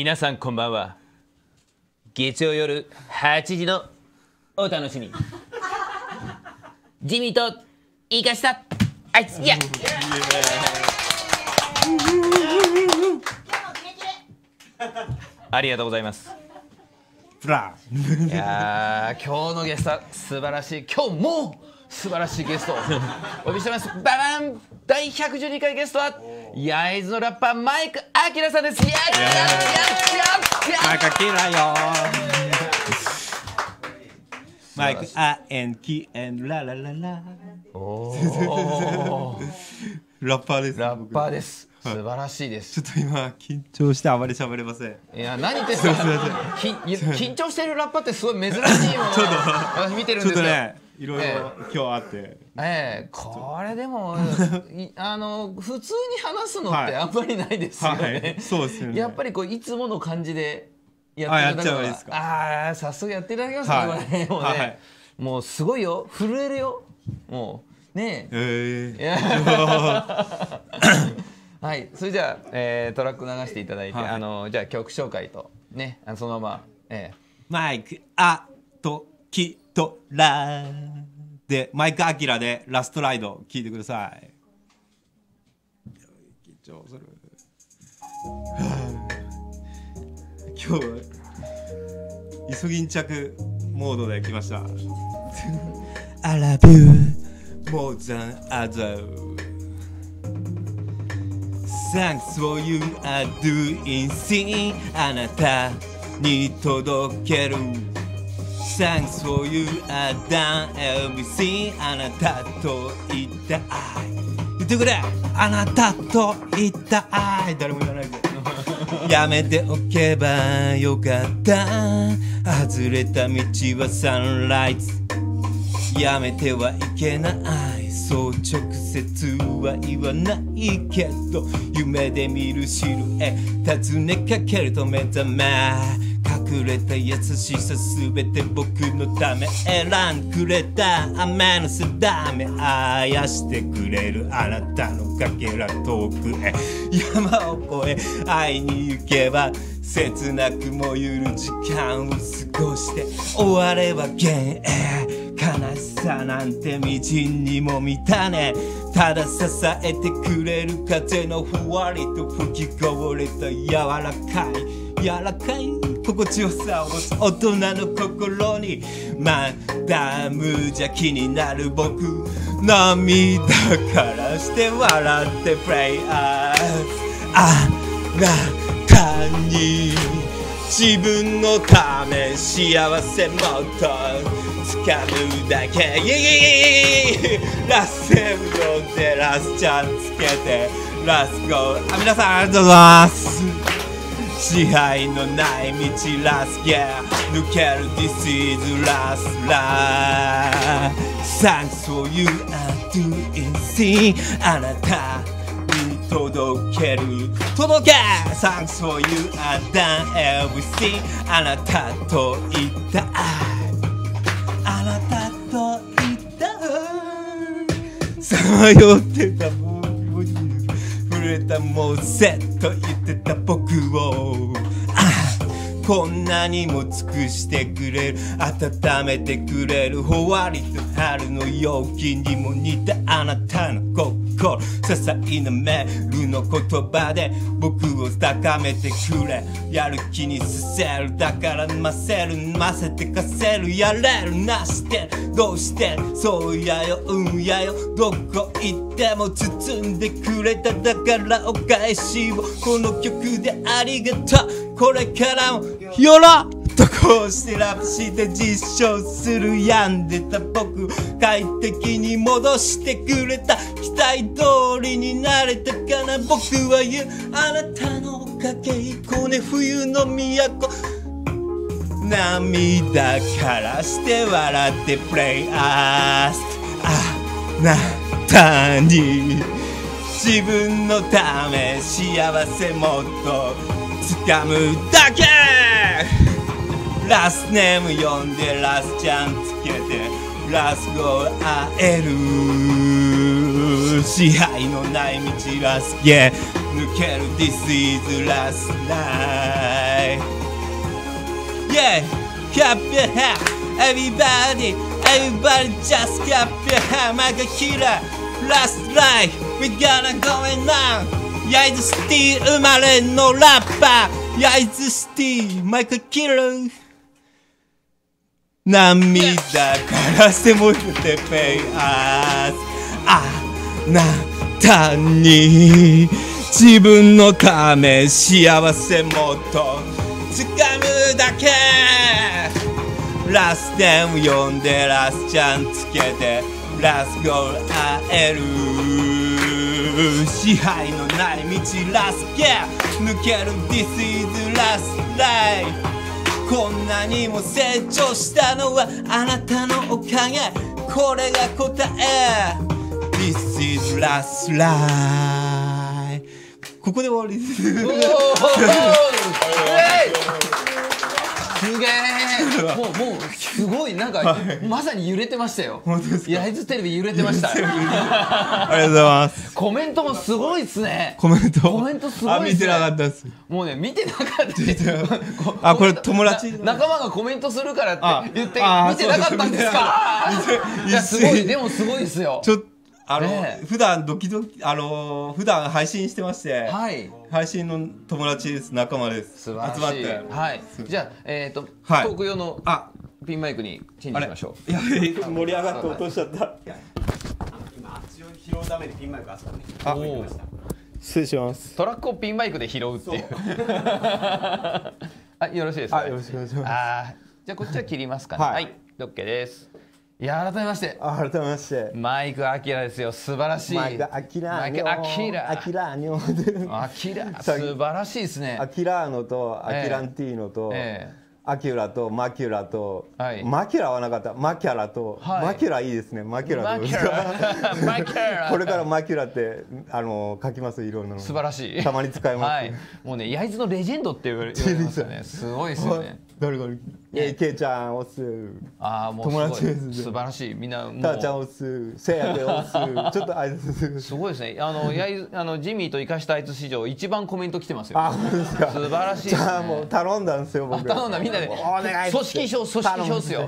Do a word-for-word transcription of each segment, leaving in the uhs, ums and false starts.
皆さんこんばんは。月曜夜はちじのお楽しみ。ジミーとイカしたあいつ、いやありがとうございます。 ブラいやー、今日のゲストは素晴らしい、今日も素晴らしいゲストをお呼びしてます。ババン、第ひゃくじゅうにかいゲストは焼津のラッパーマイク・アキラさんです。やっやっやっやっマイクアキラよマイクアエンキエンララララおーラッパーです。 ラッパーです。素晴らしいです。 ちょっと今緊張してあまり喋れません。 いや、何言ってんすか。き緊張してるラッパーってすごい珍しいもん。私見てるんですよ。 ちょっとね、いろいろえ今日あって。 ええ、これでもいあの普通に話すのってあんまりないですよはいはね。 い、そうですよね。 やっぱりこういつもの感じでやあ、やっていただくのがっちゃえばいいですか。 ああ、早速やっていただきますね。 はいこれね、もうね、 はい、 もうすごいよ、震えるよ、もうねえ。 えー、 いやはい、それじゃあ、えー、トラック流していただいて、 はい、 あのじゃあ曲紹介とね、あのそのまま、えー、 マイクアとキトラでマイクアキラでラストライド聞いてください。緊張する。はあ、今日はイソギンチャクモードで来ました。I love you more than others。Thanks for you are doing thing あなたに届ける。Thanks for you are done everything あなたと言った愛。言ってくれ、あなたと言った愛。誰も言わないでやめておけばよかった。外れた道はサンライズ。やめてはいけない。そう直接は言わないけど夢で見るシルエ尋ねかけると目覚め隠れた優しさすべて僕のため選んくれた雨の定めあやしてくれるあなたのかけら遠くへ山を越え会いに行けば切なく燃ゆる時間を過ごして終われば幻影悲しさなんてみじんにも満たねえただ支えてくれる風のふわりと吹きこぼれた柔らかい柔らかい心地よさを持つ大人の心にまた無邪気になる僕涙からして笑ってプレイヤーあなたに自分のため幸せもっと掴むだけイエイイエイイエイラスセブ読んでラスちゃんつけてラスゴーあ皆さんありがとうございます支配のない道ラスゲー抜ける This is last life Thanks for you are doing thing あなたに届ける届け Thanks for you are done everything あなたと言ったあなたと言ったさまよってた僕を触れたもうせっと言ってた僕をこんなにも尽くしてくれる温めてくれるほわりと春の陽気にも似たあなたの心些細なメールの言葉で僕を高めてくれやる気にさせるだからませるませてかせるやれるなしてどうしてそうやようんやよどこ行っても包んでくれただからお返しをこの曲でありがとうこれからもよろとこうしてラップして実証する病んでた僕快適に戻してくれた期待通りになれたかな僕は言うあなたのおかげいこね冬の都涙からして笑ってプレイアースあなたに自分のため幸せもっと掴むだけラスネーム呼んでラスちゃんつけてラスゴー会える支配のない道ラスゲ抜ける This is last life Yeah, clap your hands, everybody, everybody just clap your hands. Like a killer, last life, we gonna going on. 焼津シティ生まれのラッパー、焼津シティ、マイクキラー。涙からしてもってペイアース。あなたに自分のため幸せもっと掴むだけ。ラステンを呼んでラスチャンつけてラスゴール会える。支配のない道ラスゲー抜ける This is last life。 こんなにも成長したのはあなたのおかげ。これが答え。 This is last life。 ここで終わりです。 すげえ。もうもうすごいなんか、はい、まさに揺れてましたよ。 本当ですか。 焼津テレビ揺れてました。ありがとうございます。 コメントもすごいですね。 コメント。 コメントすごいですね。 あ、見てなかったです。 もうね見てなかったです。 あ、これ友達。 仲間がコメントするからって言って見てなかったんですか。いやすごいでもすごいですよ。 ちょっとあの、ね、普段ドキドキあの普段配信してまして、はい、配信の友達です、仲間です。 素晴らしい。集まって、はい。じゃあえっ、ー、と、はい、トーク用のピンマイクにチェンジしましょう。 いや盛り上がって落としちゃった。 今あっちを拾うためにピンマイクあそこにあ置いてました。 失礼します。 トラックをピンマイクで拾うっていう。あ、よろしいですか。 よろしくお願いします。 あ、じゃあこっちは切りますかね。はい、はい、オッケーです。いや改めまして。 改めまして。 マイクアキラですよ。素晴らしい。 マイクアキラ。 マイクアキラ。 アキラニョ。 アキラ。素晴らしいですね。 アキラーノとアキランティーノと。ええアキュラとマキュラと、はい、マキュラはなかった。マキャラと、はい、マキュラいいですね。マキュラと。マキュラ。これからマキュラってあの書きます。いろんなの。 素晴らしい。 たまに使います。 はい、もうね焼津のレジェンドって言われますよね。すごいですよね。 誰かに。え、ケイちゃんおす。 ああもう友達です。素晴らしい。みんなもう。 ターちゃんおす。せいやでおす。ちょっと挨拶すごいですね。あの焼津あのジミーと生かしたあいつ史上一番コメント来てますよ。 あ、そうですか。 素晴らしい。じゃあもう頼んだんですよ僕。 頼んだみんなで。お願い。組織票組織票っすよ。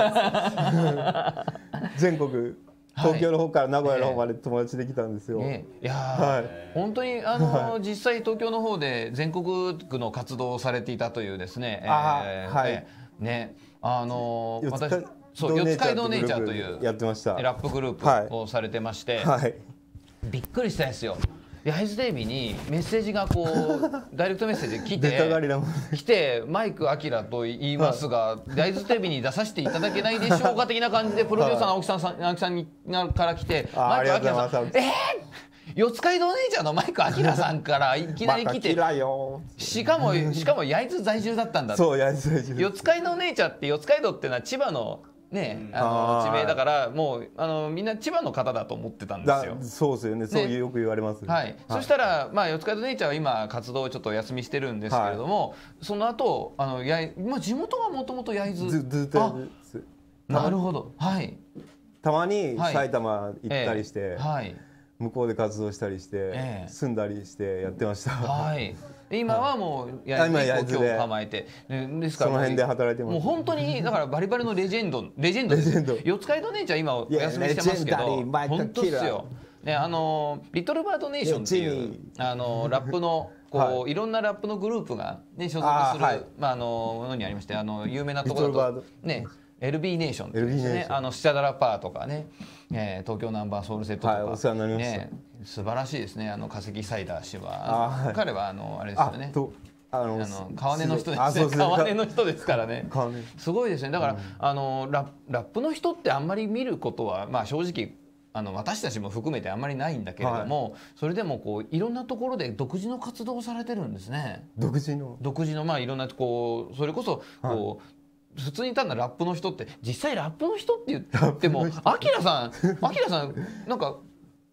全国東京の方から名古屋の方まで友達できたんですよ。 いや本当にあの実際東京の方で全国区の活動をされていたというですね。はいねあの私そう四街道ネイチャーというやってましたラップグループをされてましてびっくりしたんですよ。焼津テレビにメッセージがこうダイレクトメッセージ来て来てマイクアキラと言いますが焼津テレビに出させていただけないでしょうか的な感じでプロデューサーの青木さん青木さんにから来てマイクアキラさんえー四街道姉ちゃんのマイクアキラさんからいきなり来てしかもしかも焼津在住だったんだ。 そう焼津在住。 四街道姉ちゃんって四街道っていうのは千葉のね、あの地名だからもうあのみんな千葉の方だと思ってたんですよ。 そうですよね。そういうよく言われます。 はい。そしたらまあ四街道ネイチャーは今活動をちょっとお休みしてるんですけれども、その後あのやまあ地元がもともと焼津。 ずずっと。 なるほど。はい。 たまに埼玉行ったりして、向こうで活動したりして住んだりしてやってました。はい。今はもう焼津に今日構えてですからその辺で働いてます。 もう本当にだからバリバリのレジェンドレジェンドです四街道姉ちゃん今お休みしてますけど本当ですよ。ねあのリトルバードネーションっていうあのラップのこういろんなラップのグループがね所属するまああのものにありましてあの有名なところだとね。エルビー ネーションってですね、あのスチャダラパーとかね、えー、東京ナンバーソウルセットとか、はい、 お世話になりました。 ね、素晴らしいですね。あの化石サイダー氏は、はい、彼はあのあれですよね。あのあの川根の人ですね。川根の人ですからね。すごいですね。だから、うん、あのララップの人ってあんまり見ることはまあ正直。あの私たちも含めてあんまりないんだけれども、はい、それでもこういろんなところで独自の活動をされてるんですね。 独自の独自のまあいろんなこうそれこそこう、はい普通に単なラップの人って実際ラップの人って言ってもアキラさんアキラさんなんか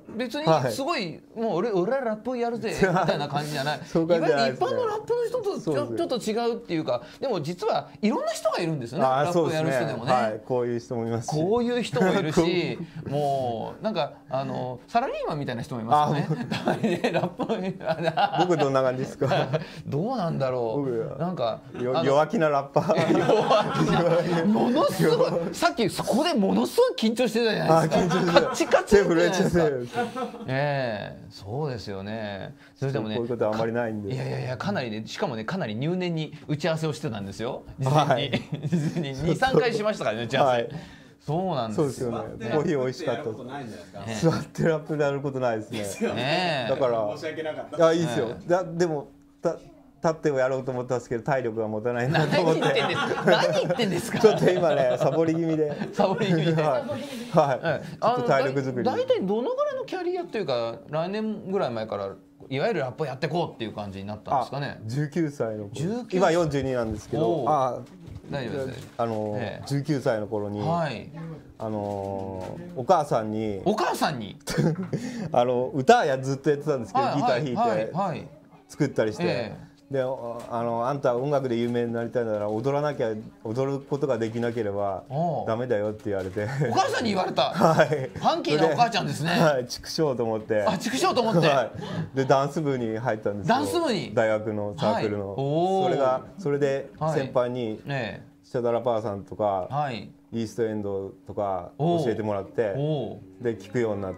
別にすごいもう俺俺らラップやるぜみたいな感じじゃない。いわゆる一般のラップの人とちょちょっと違うっていうか、でも実はいろんな人がいるんですよね。ラップやる人でもね。 はい、こういう人もいますし、 こういう人もいるし、もうなんかあのサラリーマンみたいな人もいますよね。ラップの僕どんな感じですか？ どうなんだろう。なんか弱気なラッパー。 弱気。ものすごい。さっきそこでものすごい緊張してたじゃないですか。カッチカチじゃないですか。ええ、そうですよね。それでもね、 こういうことはあまりないんで。 いやいやいや、かなりね、しかもね、かなり入念に打ち合わせをしてたんですよ。事前に、事前にに、さんかいしましたからね、打ち合わせ。そうなんですよ。 そうですよね。コーヒー美味しかったです。座ってラップでやることないですね。だから申し訳なかった。いや、いいですよ。だでもた立ってをやろうと思ったんですけど体力が持たないなと思って。 何言ってんですか。 ちょっと今ねサボり気味で。 サボり気味で。はい。 ちょっと体力作り。 大体どのぐらいのキャリアっていうか来年ぐらい前からいわゆるラップをやっていこうっていう感じになったんですかね。 じゅうきゅうさいの頃。今よんじゅうになんですけど。あ大丈夫です。 あのじゅうきゅうさいの頃に、あのお母さんにお母さんにあの歌やずっとやってたんですけど、ギター弾いて作ったりして。で、あのあんた音楽で有名になりたいなら踊らなきゃ踊ることができなければダメだよって言われて。 お母さんに言われた。 はい。 ファンキーなお母ちゃんですね。 はい。畜生と思って。 あ、畜生と思って。はい。 でダンス部に入ったんですよ。 ダンス部に。 大学のサークルの。それがそれで先輩にシャダラパーさんとかイーストエンドとか教えてもらって、で聴くようになって、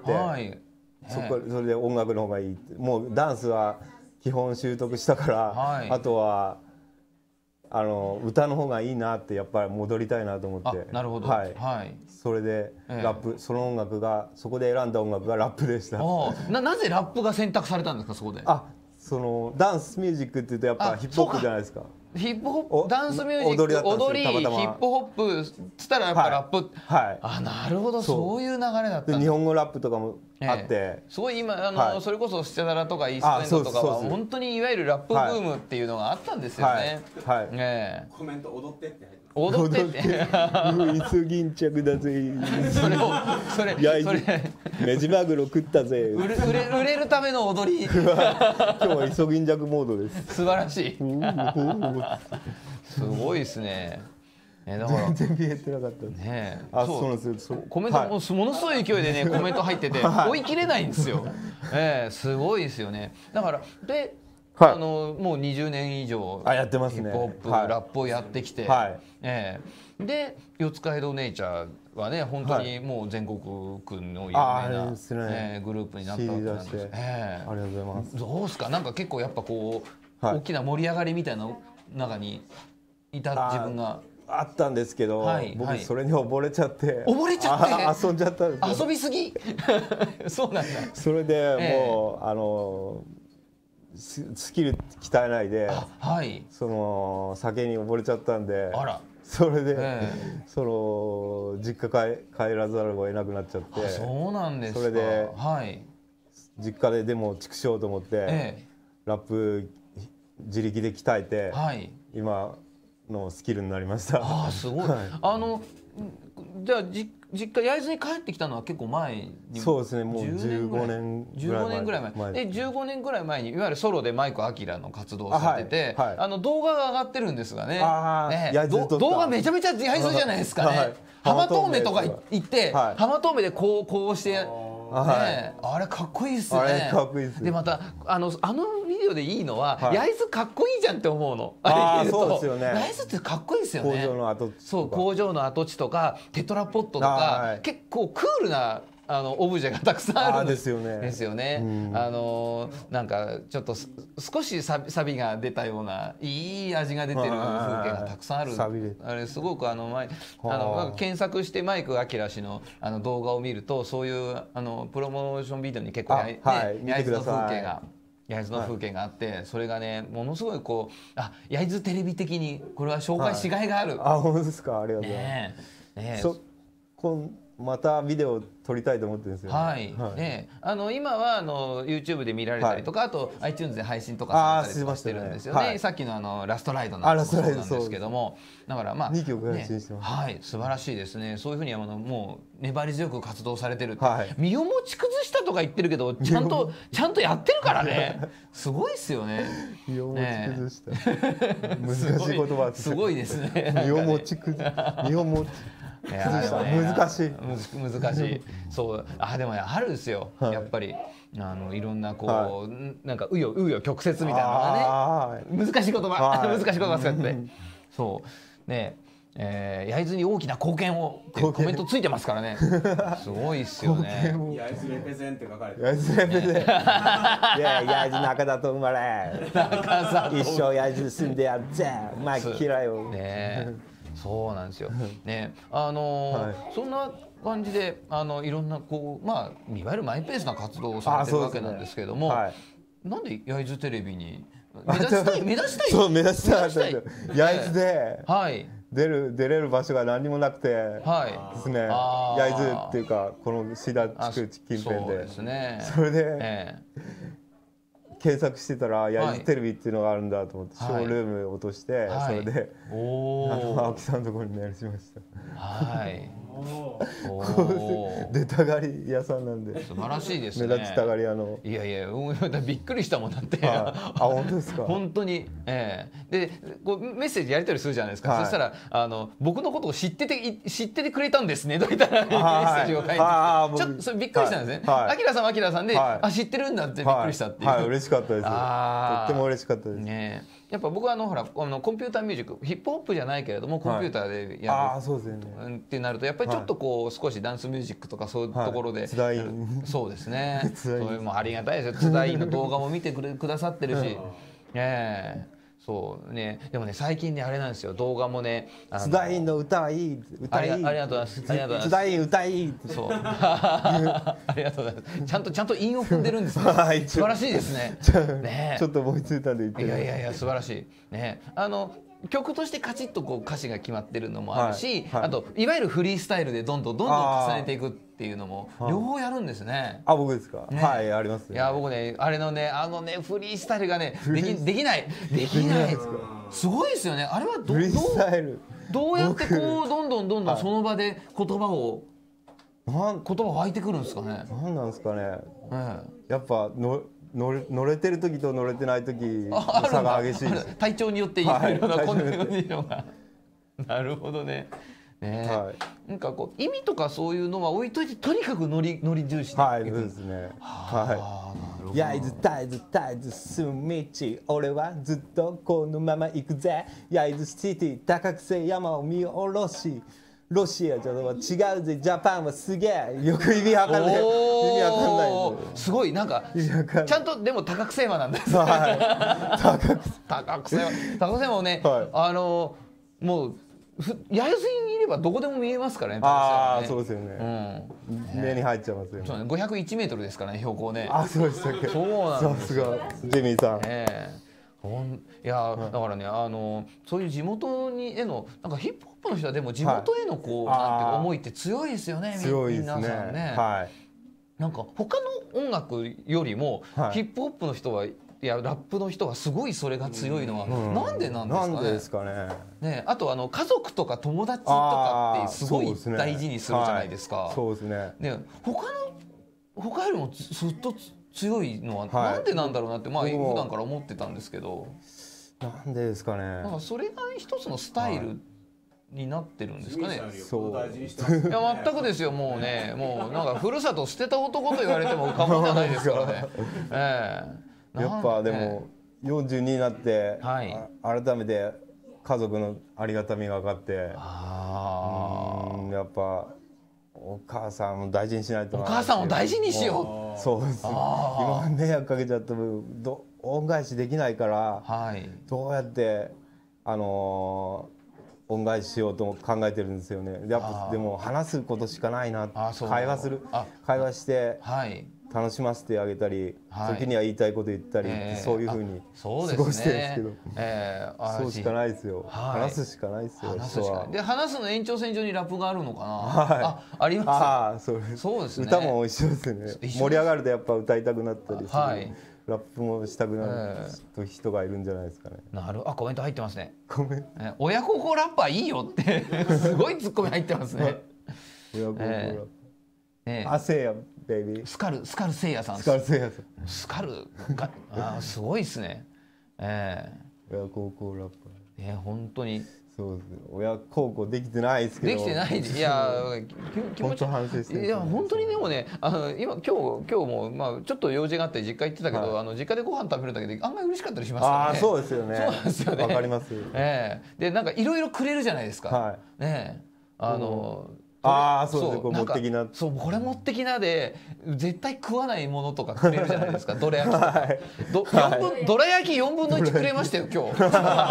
そこそれで音楽の方がいいって。もうダンスは基本習得したから、はい、あとはあの歌の方がいいなってやっぱり戻りたいなと思って。 なるほど。 はい。はい、それでラップ、えー、その音楽がそこで選んだ音楽がラップでした。 ななぜラップが選択されたんですかそこで。 あ、そのダンスミュージックっていうとやっぱヒップホップじゃないですか。 ヒップホップダンスミュージック踊りヒップホップつったらやっぱラップ。はい。はい、あ、なるほど、そういう流れだったんです。 日本語ラップとかもあって、 えー、すごい今あの、はい、それこそスチャダラとかイーストエンドとかは本当にいわゆるラップブームっていうのがあったんですよね。 はい。はい、 ね、コメント踊ってって入ってます。 踊ってって。 イソギンチャクだぜ。 それをそれいやそれメジマグロ食ったぜ。 売れ売れ売れるための踊り。 今日はイソギンジャクモードです。 素晴らしい。すごいですね。 えだから全然見えてなかったね。あ、そうなんですよ。 コメントもものすごい勢いでねコメント入ってて追い切れないんですよ。ええ、すごいですよね。だからで、あのもうにじゅうねん以上あやってますね。 ヒップホップラップをやってきて、ええで四街道ネイチャーはね本当にもう全国区の有名なグループになったわけなんです。 ええ、ありがとうございます。 どうですか。なんか結構やっぱこう大きな盛り上がりみたいな中にいた自分が。 あったんですけど、はい、僕それに溺れちゃって溺れちゃって遊んじゃったんですよ。遊びすぎそうなんだ。 それでもう、えー、あのスキル鍛えないで、はい、その酒に溺れちゃったんで、あらそれで、えー、その実家帰帰らざるを得なくなっちゃって。 そうなんですか。 それで、 はい、 実家ででも畜生と思って、えー、ラップ自力で鍛えて、はい、今のスキルになりました。 ああ、すごい。はい、あのじゃあじ実家焼津に帰ってきたのは結構前に。 そうですね。もうじゅうごねんじゅうごねんぐらい前。でじゅうごねんぐらい前にいわゆるソロでマイク・アキラの活動をされてて、あ、はいはい、あの動画が上がってるんですがね。ね、動画めちゃめちゃ焼津じゃないですかね。はい、浜東目とか行って、はい、浜東目でこうこうして。ね、あれかっこいいっすね。あれかっこいいっす。でまたあのあのビデオでいいのは、はい、焼津かっこいいじゃんって思うの。 ああそうですよね。 焼津ってかっこいいですよね。 工場の跡地。 そう工場の跡地とかテトラポットとか、はい、結構クールなあのオブジェがたくさんあるんですよね。ですよね。あのなんかちょっと少しサビ、サビが出たようないい味が出てる風景がたくさんある。あれすごくあの前あの検索してマイク・アキラ氏のあの動画を見るとそういうあのプロモーションビデオに結構焼津の風景が。焼津の風景があって、それがねものすごいこうあ焼津テレビ的にこれは紹介しがいがある。 あ本当ですか。ありがとうございます。 ねえ。 そこんまたビデオ撮りたいと思ってるんですよ。 はい、はい、ね、あの今はあの YouTube で見られたりとか、はい、あと iTunes で配信とかされたりとかしてるんですよね。はい、さっきのあのラストライドなんかもそうなんですけども、だからまあにきょく配信してます。 はい、素晴らしいですね。そういうふうにあのもう粘り強く活動されてるって、はい、身を持ち崩したとか言ってるけど、ちゃんとちゃんとやってるからね。すごいですよね。 身を持ち崩した。ね、難しい言葉すごいですね。 身を持ち崩身を持ちいや難しい難しいそうあでもねあるんですよ、はい、やっぱりあのいろんなこう、はい、なんか紆余紆余曲折みたいなのがね難しい言葉、はい、難しい言葉使ってそうねえー、焼津に大きな貢献をってコメントついてますからねすごいっすよね焼津レペゼンって書かれて焼津レペゼンいや焼津中田と生まれ一生焼津住んでやっぜマイク嫌いよねそうなんですよ。ね、あのーはい、そんな感じであのいろんなこうまあいわゆるマイペースな活動をされてるわけなんですけども、ねはい、なんで焼津テレビに目指したい目指したいそう目指したい焼津で、はい、出る出れる場所が何もなくてですね、はい、焼津っていうかこの志田地区近辺で、そうですね、それで。ええ検索してたら焼津テレビっていうのがあるんだと思って、はい、ショールームを落として、はい、それで、はい、青木さんのところにメールしました。はい出たがり屋さんなんで素晴らしいですね。 目立ちたがり屋のいやいやびっくりしたもんだって、 はい、あ本当ですか本当に、えー、でこうメッセージやり取りするじゃないですか、はい、そしたらあの僕のことを知ってて知っててくれたんですねと言ったらメッセージを書いてきてちょっとそれびっくりしたんですね。あきらさんはあきらさんで、はい、あ知ってるんだってびっくりしたっていう、 はいはい、嬉しかったです。とっても嬉しかったですね。やっぱ僕はあのほらあのコンピューターミュージックヒップホップじゃないけれどもコンピューターでやるってなるとやっぱりちょっとこう少しダンスミュージックとかそういうところで、はい、そうですねそれもありがたいですよ。津田院の動画も見てくれくださってるし、ええそうね、でもね最近ねあれなんですよ動画もね津田院の歌はいい歌いいありがとうございますありがとうございます津田院歌いいそうありがとうございますちゃんとちゃんと韻を踏んでるんですね素晴らしいですねねちょっと思いついたんで言っていやいやいや素晴らしいねあの曲としてカチッとこう歌詞が決まってるのもあるし、はいはい、あといわゆるフリースタイルでどんどんどんどん重ねていくっていうのも両方やるんですね。 あ僕ですか、ね、はいあります、ね、 いや僕ねあれのねあのねフリースタイルがねできできないできないすごいですよね。あれはどうどうやってこうどんどんどんどんその場で言葉を言葉湧いてくるんですかね。 なんなんですかね、うん、やっぱの乗れ、乗れてる時と乗れてない時の差が激しいです。 体調によっていろいろなコンディションがなるほどね。ね、はい、なんかこう意味とかそういうのは置いといてとにかく乗り乗り重視で。 はいそうですね。はい。焼津絶えず絶えず進む道俺はずっとこのまま行くぜ焼津シティ高くせ山を見下ろしロシアじゃ違うぜジャパンはすげえよく意味わかんない意味わかんないすごいなんかちゃんとでも高くせ山なんです、 はい、高く高くせ山高くせ山もね、はい、あのもう焼津にいればどこでも見えますからね。 ああ、ね、そうですよね、うん、目に入っちゃいますよね。 そうねごひゃくいちメートルですからね標高ね。 あそうでしたっけ。 そうなんです。 さすがジェミーさん、 えーほんいやだからねあのそういう地元にへのなんかヒップホップの人はでも地元へのこう、はい、なんていう思いって強いですよね。 強いですね。 皆さんね、 はい、 なんか他の音楽よりも、はい、ヒップホップの人はいやラップの人はすごいそれが強いのは、うん、なんでなんですかね。 なんでですかね。 ねあとあの家族とか友達とかってすごい大事にするじゃないですか。 そうですね。 ね他の他よりもずっと強いのはなんでなんだろうなって、はい、まあ普段から思ってたんですけど、 なんでですかね。 なんかそれが一つのスタイルになってるんですかね。 そういや全くですよ。もうねもうなんかふるさと捨てた男と言われても過言じゃないですからね。ええ、やっぱでもよんじゅうにになって、はい、改めて家族のありがたみが分かって、あうんやっぱお母さんを大事にしないとな。 お母さんを大事にしよう。そうです。今迷惑かけちゃってもど恩返しできないから、はい、どうやってあのー、恩返ししようと考えてるんですよね。やっぱでも話すことしかないな。会話する会話して、はい、 楽しませてあげたり、はい、時には言いたいこと言ったり、えー、そういうふうに過ごしてるんですけど、えー、そうしかないですよ、はい、話すしかないですよ。 話すしかで話すの延長線上にラップがあるのかな、 はい、 ああります。 あそうです、 そうですね、 歌も一緒ですね。盛り上がるとやっぱ歌いたくなったりする、はい、ラップもしたくなる人がいるんじゃないですかね。 なるあコメント入ってますね。 コメント、 えー、親孝行ラッパーいいよってすごいツッコミ入ってますね。 親孝行ラッパー、えー、あせいやベイビースカルスカルせいやさんスカルせいやさんスカルあすごいですね。えー、親孝行ラッパーえー、本当にそうです。親孝行できてないですけど。 できてないいや気持ち反省してる。 いや本当にでもねあの今今日今日もまあちょっと用事があって実家行ってたけど、はい、あの実家でご飯食べるだけで案外嬉しかったりしますからね。 あそうですよね。 そうですよね。 わかります。 ええー、でなんかいろいろくれるじゃないですか。 はい。 ねあの。 ああそうですね。これ持ってきな。 そうこれ持ってきなで絶対食わないものとかくれるじゃないですか。どら焼きとか。はい、ど四分どら焼き四分の一くれましたよ今日。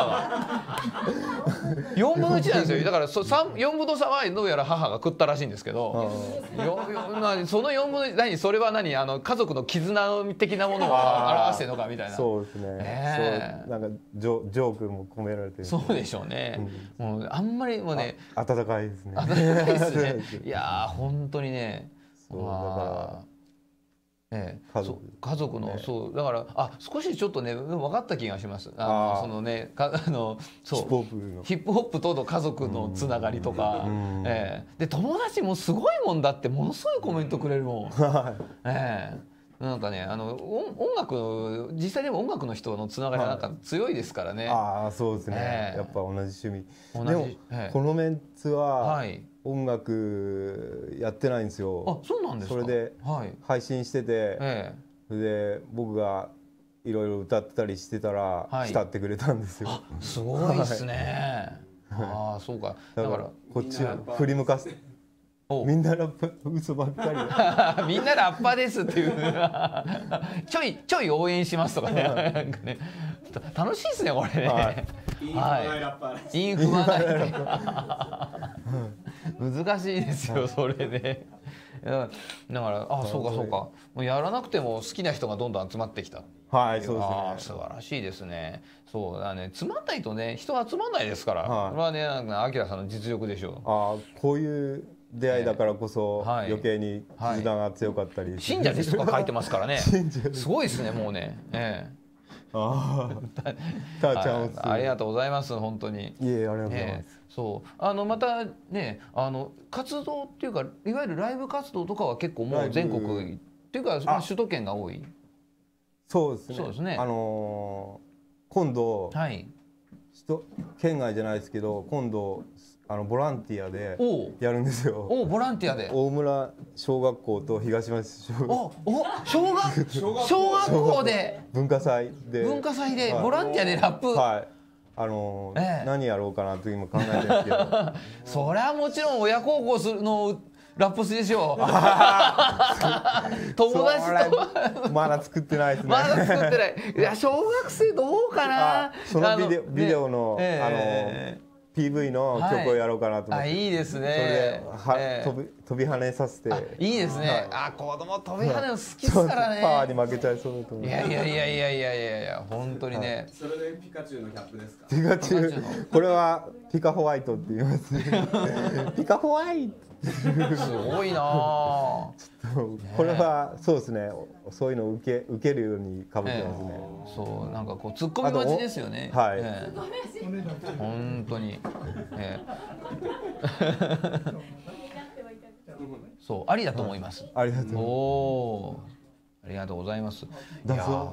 四分の一なんですよ。だからそ三四分の三はどうやら母が食ったらしいんですけど、その四分の一何それは何あの家族の絆的なものを表してるのかみたいな。 そうですね。えー、そうなんかジョジョークも込められてる。 そうでしょうね。うん、もうあんまりもうね温かいですね。 温かいですね。いやー本当にね。 そうだから。 ええ、家族家族の、ね、そうだからあ少しちょっとね分かった気がします。あのそのねかあのそうヒップホップとの家族のつながりとか、ええ、で友達もすごいもんだってものすごいコメントくれるもん。ええ、なんかねあの音楽実際でも音楽の人のつながりなんか強いですからね。 ああそうですね、ええ、やっぱ同じ趣味でも、ええ、このメンツは、はい音楽やってないんですよ。 あ、そうなんですか。 それで配信してて、はい、それで僕がいろいろ歌ってたりしてたら、はい、慕ってくれたんですよ。 あ、すごいですね。はい、ああ、そうか。 だからこっちを振り向かせて。みんなラッパ嘘ばっかり。 みんなラッパですっていうちょいちょい応援しますとかね。なんかね楽しいですねこれね。はい、インフマないラッパー。難しいですよそれね。だからあそうかそうかもうやらなくても好きな人がどんどん集まってきた。 はいそうですね。 あ素晴らしいですね。そうだねつまんないとね人集まんないですから。はい、これはねなんかアキラさんの実力でしょう。 あこういう出会いだからこそ余計に絆が強かったり、はい、 信者ですとか書いてますからね。すごいですねもうね。ええああ、 ありがとうございます本当に。 いえ、ありがとうございます。 そう、あのまたね、あの活動っていうかいわゆるライブ活動とかは結構もう全国っていうか首都圏が多い。 そうですね。そうですね。あの今度、はい、首都県外じゃないですけど、今度あのボランティアでやるんですよ。 お、ボランティアで。 大村小学校と東町小学校。 お、お、小学小学校で文化祭で文化祭でボランティアでラップ。 はい。あのーええ、何やろうかなと今考えてるんですけど。 それはもちろん親孝行するのラップスでしょう。友達とまだ作ってないですね。 まだ作ってない。いや小学生どうかな。 そのビデオビデオのあの。ピーブイ の曲をやろうかなと思って、はい、 あいいですね。 それでは、えー、飛び飛び跳ねさせていいですね、はい、あ子供飛び跳ねの好きですからね。 パワーに負けちゃいそうだと思う。 いやいやいやいやいやいやいや本当にね、はい、 それでピカチュウのキャップですか。 ピカチュウこれはピカホワイトって言いますピカホワイトすごいなあ。 これはそうですね。そういうのを受け受けるようにかぶってますね。 えー、そうなんかこう突っ込み待ちですよね。 はい。 えー、本当に。えー、そうありだと思います。 はい、ありがとう。 おおありがとうございます。 だそう。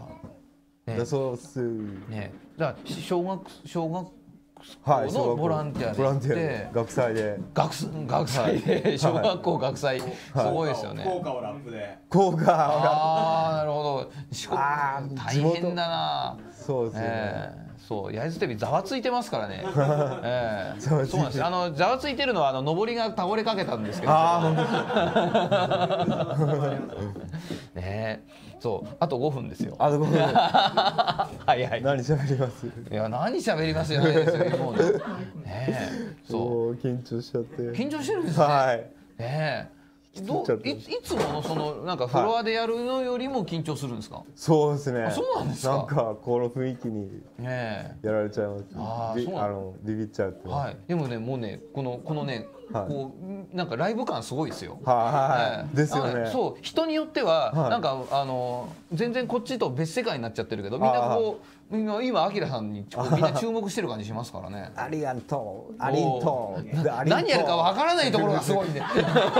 ね、だそうっす。 ね、だから小学小学のボランティアで、 ボランティアで学祭で学学祭で小学校学祭、すごいですよね。 校歌をラップで。 校歌。 ああなるほど。ああ大変だな。 そうですね。 そう焼津テレビざわついてますからね。ええそうなんです。あのざわついてるのはあの上りが倒れかけたんですけど。ああ本当。ねそうあとごふんですよ。 あとごふん。 はいはい。 何喋ります。 いや何喋りますじゃないですよ。もうね。 そう緊張しちゃって。 緊張してるんですね。 はい。 ね引どういいつものそのなんかフロアでやるのよりも緊張するんですか？ そうですね。 そうなんですか。 なんかこの雰囲気にやられちゃいます。 ああ、 あのビビっちゃうって。 はい。でもねもうねこのこのねこうなんかライブ感すごいですよ。 はい。ですよね。 そう人によってはなんかあの全然こっちと別世界になっちゃってるけどみんなこう。今アキラさんにみんな注目してる感じしますからね。 ありがとう、ありがとう。何やるかわからないところがすごいんで。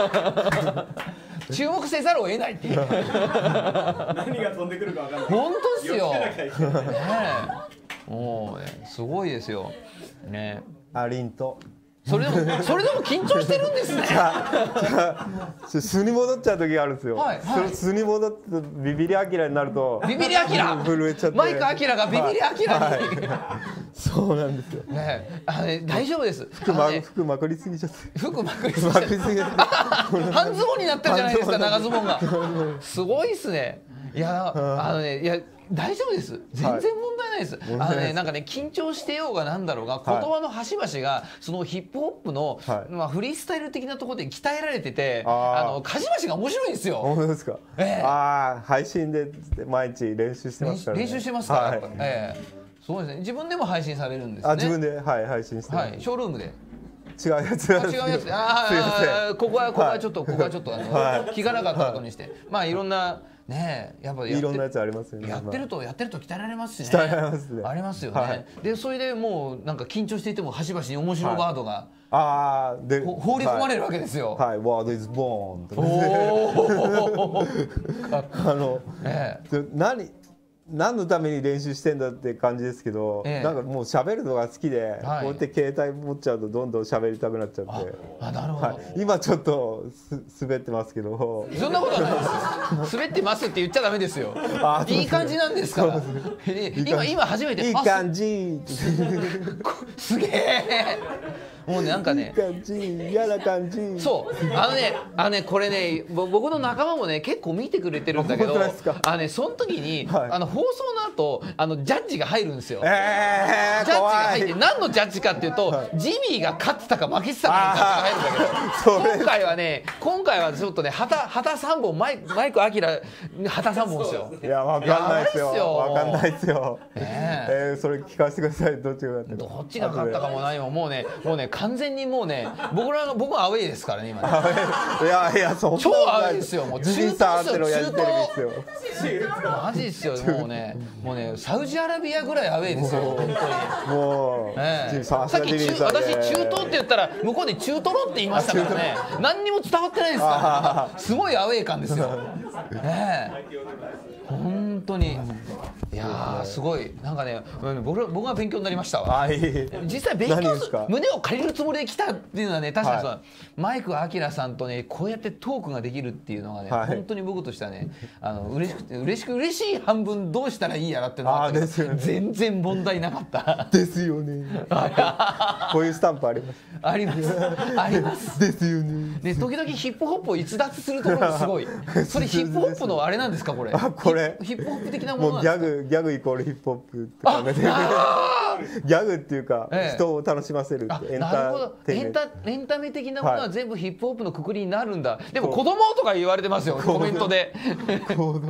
注目せざるを得ないっていう。何が飛んでくるかわからない。 本当ですよ。ね、もうねすごいですよ。ね。 ありんと。 それでもそれでも緊張してるんですね。 素に戻っちゃう時があるんですよ。素に戻ってビビリアキラになるとビビリアキラ震えちゃって。 マイクアキラがビビリアキラに。 そうなんですよ。 ね、あれ大丈夫です。 服ま服まくりすぎちゃって。 服まくりすぎちゃって。半ズボンになってるじゃないですか長ズボンが。すごいですね。いやあのねいや。大丈夫です。全然問題ないです。はい、あのねなんかね緊張してようがなんだろうが言葉の端々がそのヒップホップの、はい、まあフリースタイル的なところで鍛えられてて、あの端々が面白いんですよ。 本当ですか。えー、ああ配信で毎日練習してますからね。 練習してますから。はい、ええー、そうですね。自分でも配信されるんですね。 あ自分ではい配信してます。 はいショールームで。 違うやつ。 違うやつ。ああここはここはちょっとここはちょっとあの気がなかったことにして、まあいろんな。ねえやっぱいろんなやつありますよね。 やってるとやってると鍛えられますしね。 鍛えられますね。 ありますよね。でそれでもうなんか緊張していても端々に面白ワードがああで放り込まれるわけですよ。 はい。ワードイズボーンと。 おお。 あの何何のために練習してんだって感じですけど、ええ、なんかもう喋るのが好きで、はい、こうやって携帯持っちゃうとどんどん喋りたくなっちゃって、 あなるほど、はい、 今ちょっとす滑ってますけど、 そんなことはないです滑ってますって言っちゃダメですよ。いい感じなんですから。今今初めていい感じすげえもうねなんかねいい感じ嫌な感じそうあのねあのねこれね僕の仲間もね結構見てくれてるんだけどあのねその時に、はい、あの放送の後あのジャッジが入るんですよ。 えー、 ジャッジが入って何のジャッジかっていうと、はい、ジミーが勝ってたか負けてたかのジャッジが入るんだけど今回はね今回はちょっとね旗旗さんぼんマイクマイクアキラ旗さんぼんですよ。 いやわかんないですよわかんないですよ。えー、それ聞かせてください。どっちが勝ったかどっちが勝ったかも何ももうねもうね完全にもうね僕らの僕はアウェイですからね今ね。 いやいやそんな超アウェイですよもう中東ですよマジですよもうねもうねサウジアラビアぐらいアウェイですよ本当にもう、 ええ、さっき中私中東って言ったら向こうで中トロって言いましたからね何にも伝わってないですからすごいアウェイ感ですよ。ええ本当にいやすごいなんかね僕僕は勉強になりましたわ。実際勉強する胸を借りるつもりで来たっていうのはね確かにそう、はい、マイクアキラさんとねこうやってトークができるっていうのがね、はい、本当に僕としてはねあの嬉しくて嬉しく嬉しい半分どうしたらいいやらっていうのがあったけど、ね、全然問題なかったですよね。こういうスタンプありますありますありますですよね。 で時々ヒップホップを逸脱するところがすごいそれヒップホップのあれなんですかこれ。 あこれヒップホップ的なものなんですか。もうギャグギャグイコールヒップホップって考えてる。ギャグっていうか、ええ、人を楽しませるってエンターテインメントエンタメ的なものは全部ヒップホップのくくりになるんだ、はい、でも子供とか言われてますよコメントで子供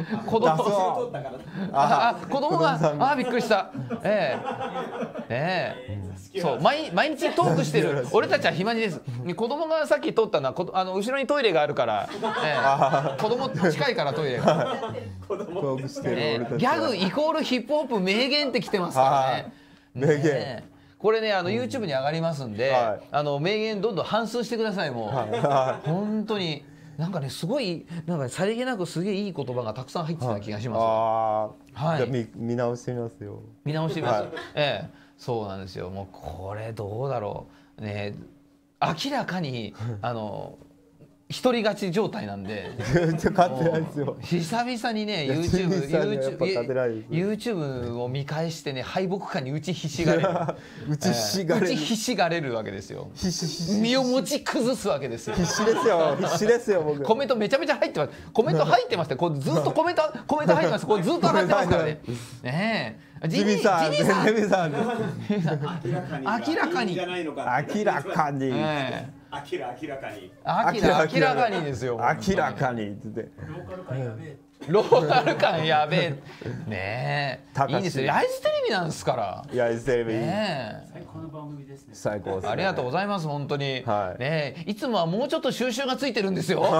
あ子供があびっくりしたええええそう 毎, 毎日トークしてる俺たちは暇にです。子供がさっき通ったのはこあの後ろにトイレがあるから、ええ、子供近いからトイレがトークしてる俺たちは、 ギャグイコールヒップホップ名言ってきてますからね。 名言、ね、 これねあの YouTube に上がりますんで、はい、あの名言どんどん反芻してくださいもう、はい、本当になんかねすごいなんか、ね、さりげなくすげえいい言葉がたくさん入ってた気がします。 はい、あ、はい、じゃあ 見, 見直してみますよ。 見直してみます、はい、ええそうなんですよ。もうこれどうだろうね明らかにあの一人勝ち状態なんで勝ってないですよ。 久々にね YouTube, YouTube, YouTube を見返してね敗北感に打ちひしがれる打ちひしがれる、 打ちひしがれるわけですよ。身を持ち崩すわけですよ。 必死ですよ必死ですよ僕。 コメントめちゃめちゃ入ってます。コメント入ってましてこうずっとコメントコメント入ってます。これずっと上がってますからね。ねえジミーさんジミーさん明らかに明らかに、えアキラ明らかに。 アキラ明らかにですよ。 明らかにって言って。 ローカル感やべえ。 ローカル感やべえ。ねえ。いいですよ。焼津テレビなんですから。 焼津テレビ。 最高の番組ですね。 最高ですね。 ありがとうございます本当に。 はい。 ねえ、いつもはもうちょっと収集がついてるんですよ。 よ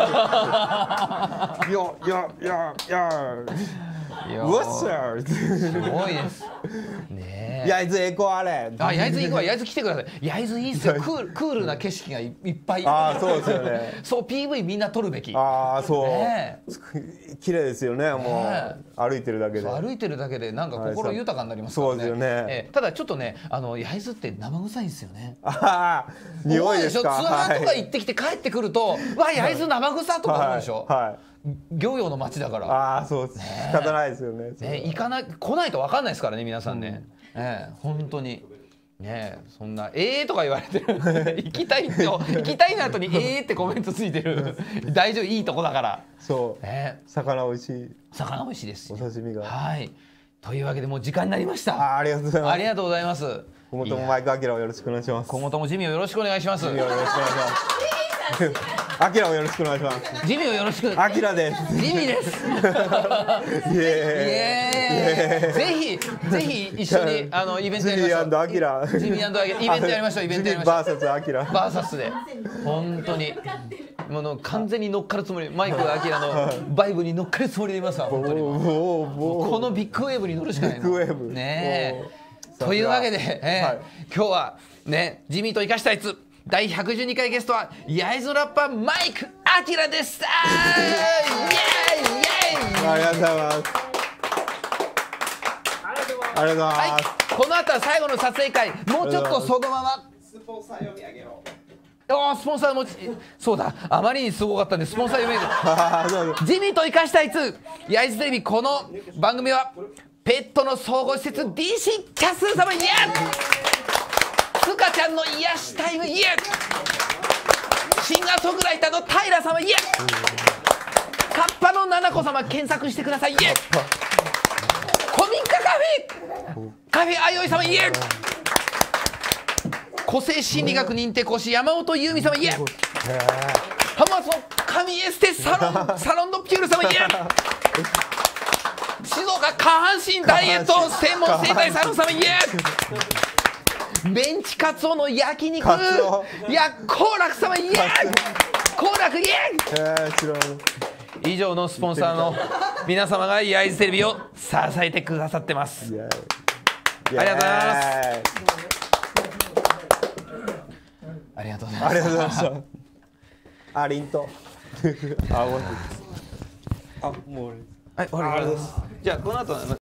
よよよ。What's up? すごいです。ねえ。 焼津エコあれ。 あ、焼津行こう。焼津来てください。焼津いいっすよ。クールクールな景色がいっぱい。 ああ、そうですよね。 そう ピーブイ みんな撮るべき。 ああ、そう。綺麗ですよね。もう歩いてるだけで。 歩いてるだけでなんか心豊かになりますからね。 そうですよね。 ただちょっとね、あの焼津って生臭いんですよね。 ああ、匂いですか。 ツアーとか行ってきて帰ってくると、わ焼津生臭とか思うでしょ。はい。漁業の町だから。 ああ、そうです。仕方ないですよね。 ね、行かない来ないと分かんないですからね皆さんね。ええ本当に。ねそんなええとか言われてる行きたいって行きたいの後にええってコメントついてる大丈夫いいとこだからそう、えー、魚美味しい魚美味しいですお刺身がはいというわけでもう時間になりましたあありがとうございますありがとうございます今後ともマイクアキラをよろしくお願いします今後ともジミーをよろしくお願いしますジミーをよろしくお願いしますアキラをよろしくお願いします。 ジミーをよろしく。 アキラです。 ジミーです。イエーイ。 ぜひぜひ一緒にあのイベントやりましょう。 ジミー&アキラ。 ジミー&アキライベントやりましょう。イベントやりましょう。 バーサスアキラ。 バーサスで本当にもう完全に乗っかるつもり。マイクアキラのバイブに乗っかるつもりでいますわ本当に。このビッグウェーブに乗るしかないの。 ビッグウェーブ。 ねえ。というわけで今日はねジミーと生かしたやつ。だいひゃくじゅうにかいゲストは焼津のラッパーマイクアキラでした。イエーイイエーイ。 ありがとうございます。ありがとうございます。はい、 この後は最後の撮影会もうちょっとそのままスポンサー読み上げろ。 おスポンサーもそうだあまりにすごかったんでスポンサー読み上げるジミーと生かしたやつ焼津テレビこの番組はペットの総合施設 ディーシー キャスル様イエーイスカちゃんの癒しタイムイエーシンガーソングライターの平様イエーカッパの七子様検索してくださいイエー古民家カフェカフェあよい様イエー個性心理学認定講師山本優美様イエー浜松の神エステサロンサロンドピュール様イエー静岡下半身ダイエット専門整体サロン様イエーメンチカツオの焼肉いや好楽様イエー好楽イエー以上のスポンサーの皆様が焼津テレビを支えてくださってますありがとうございますありがとうございますありがとうございましたありんとあもうあもうはい終わりですじゃあこの後